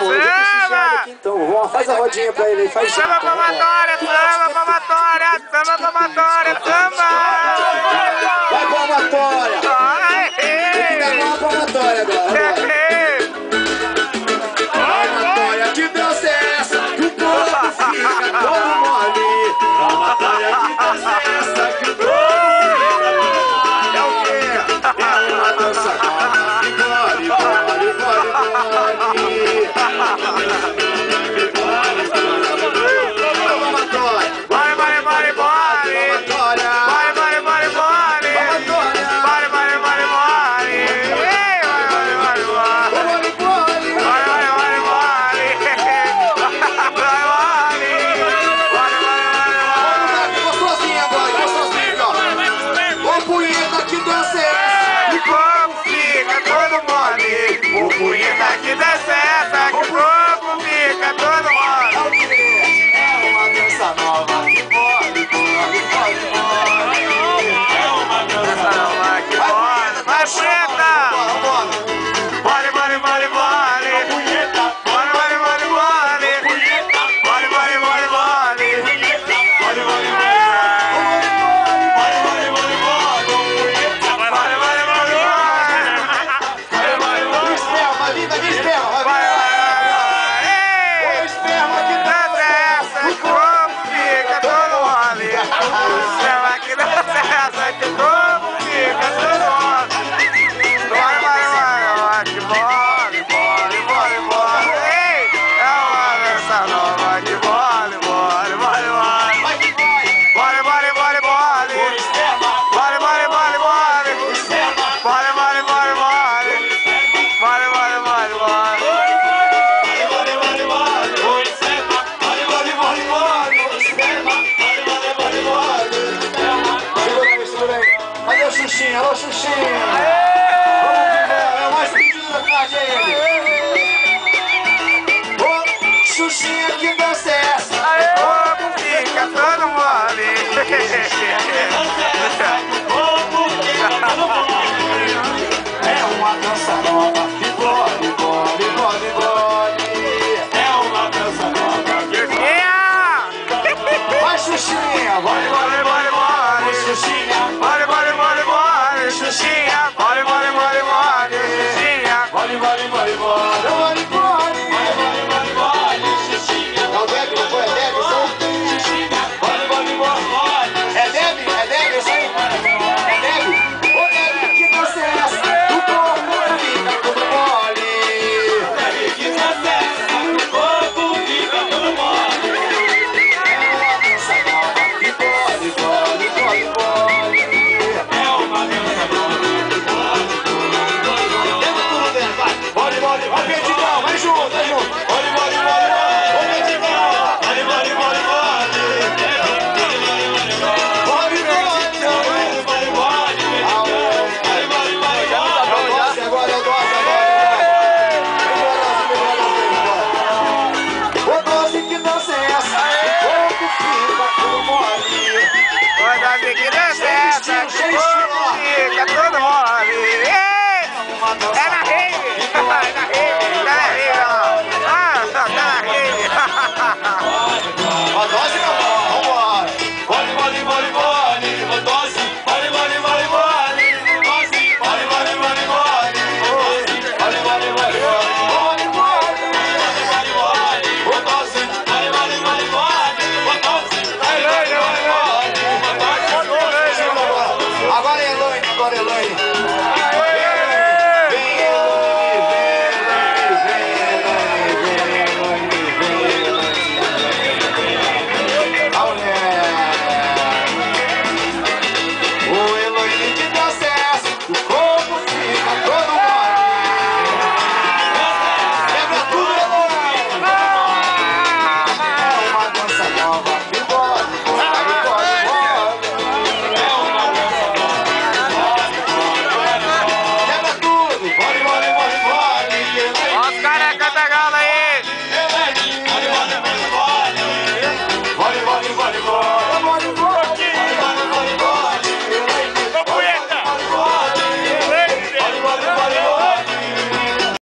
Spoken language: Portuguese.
hoje. Então, faz a rodinha pra ele aí, faz junto. Samba palmatória, samba palmatória, samba palmatória, samba! Vai palmatória! Tem que dar uma palmatória agora. Palmatória, que dança é essa? Que o corpo fica todo mole. Palmatória, que dança é essa? Que o corpo fica todo mole. É o quê? É uma dança nova. Mole, mole, mole, mole. Alô, Xuxinha! Vamos embora, é o mais pedido da tarde, é ele! Ô, Xuxinha, que dança é essa? Aê! Como fica todo mole! É uma dança nova, que bole, bole, bole, bole. É uma dança nova, que bole. Vai, Xuxinha! Bole, bole, bole, bole! Xuxinha! Bole, bole, bole, bole! Xuxinha! Bole, bole, bole, bole! Xuxinha! Bole, bole, bole, bole! Bole, bole! Bole, bole, bole, bole! Xuxinha! É o Deb, não foi? É Deb, isso aí? Xuxinha! Bole, bole, bole, bole! É Deb? É Deb, isso aí? É Deb? Ô, Deb, que dança é essa? O corpo fica todo mole! Deb, que dança é essa? O corpo fica todo mole! É uma dança nova que bole, bole, bole, bole! É uma dança nova que bole, bole, bole, bole! Lembra tudo dentro, vai! Bole, bole, vai, Pedrigão, vai junto, vai junto! Bole, bole, bole, bole! Ô, Pedrigão! Bole, bole, bole, bole! Bole, bole, bole, bole! Agora é o doce, Ô, doce, que dança é essa? O corpo fica todo mole! Ô, Davi, que dança é essa? Que corpo fica todo mole! É